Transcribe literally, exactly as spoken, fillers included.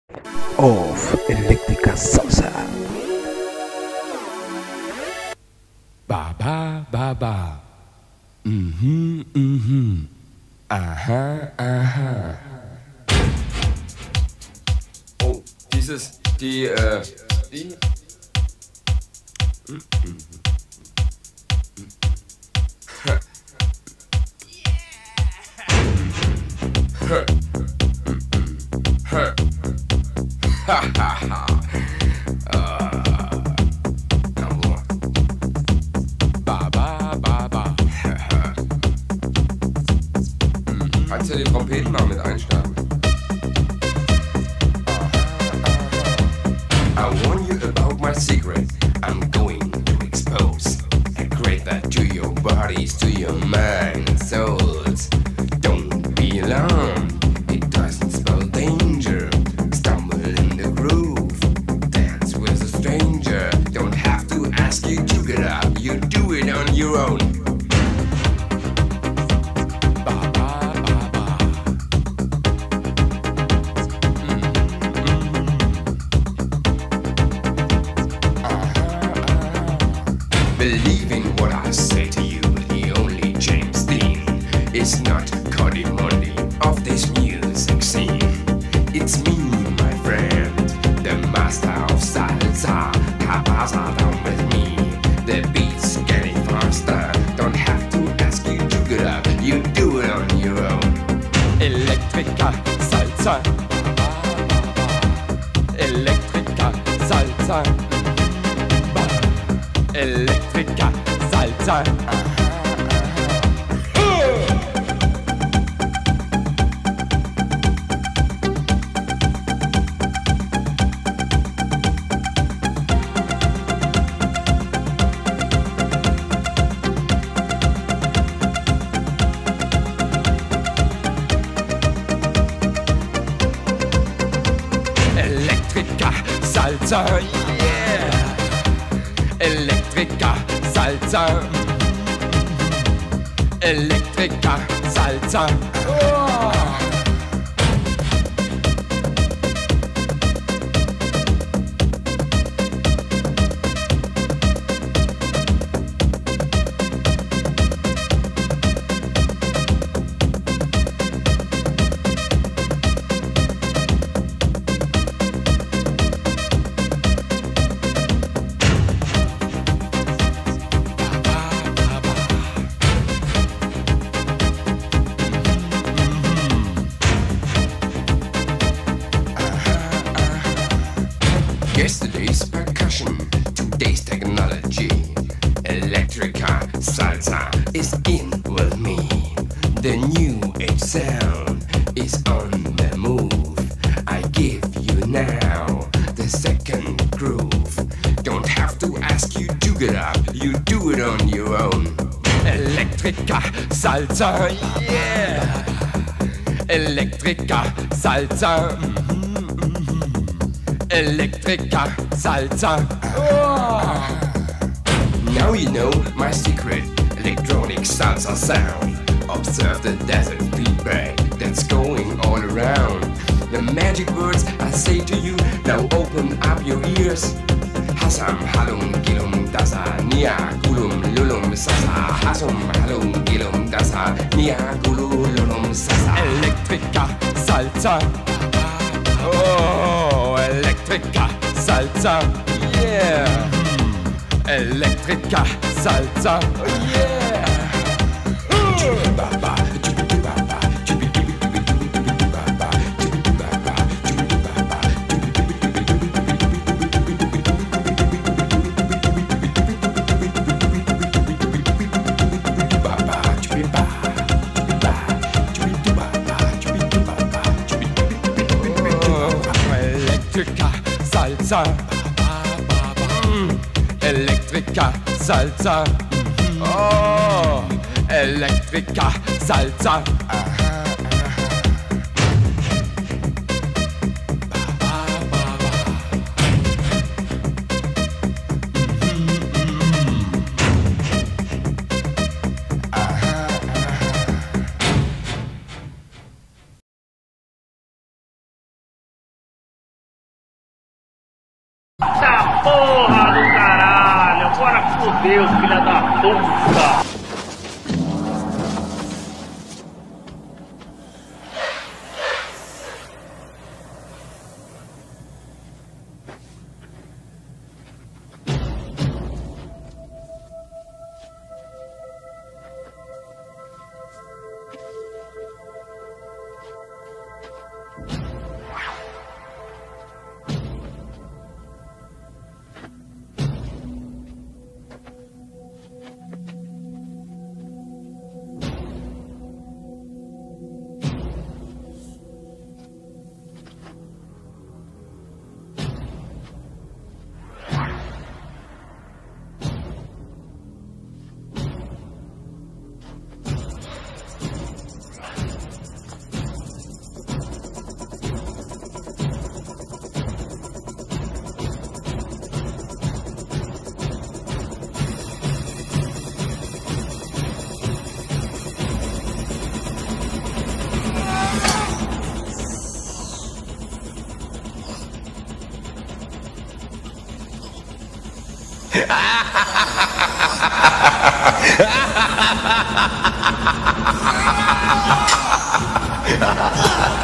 of Eléctrica Salsa. Ba ba ba ba. Mhm mhm. Aha aha. Oh, dieses die äh die Ba ba ba ba. Kannst du die Trompeten mal mit einstarten? I warn you about my secret. I'm going to expose. I create that to your bodies, to your mind and souls. Don't be alarmed. It doesn't spell danger. Stumble in the groove. Dance with a stranger. Don't have to ask you to get up. You do it on your own. Believe in what I say to you. The only James Dean is not Cody Monday of this music scene. It's me, my friend, the master of salsa. Capasa down with me. The beat's getting faster. Don't have to ask you to get up. You do it on your own. Electrica salsa. Electrica salsa. Electrica salsa. Electrica salsa, yeah. Electrica salsa. Electrica salsa. Oh. Yesterday's percussion, today's technology. Electrica salsa is in with me. The new age sound is on the move. I give you now the second groove. Don't have to ask you to get up, you do it on your own. Electrica salsa, yeah. Electrica salsa. Electrica salsa. Oh. Now you know my secret electronic salsa sound. Observe the desert feedback that's going all around. The magic words I say to you, now open up your ears. Hasam halum gilum dasa nia gulum lulum sasa. Hasum halum gilum dasa nia gulum lulum sasa. Electrica salsa. Oh, Electrica salsa, yeah. Electrica salsa, yeah. Electrica salsa. Mm. Electrica salsa. Oh, Electrica salsa. Meu Deus, filha da puta! Ha ha ha ha!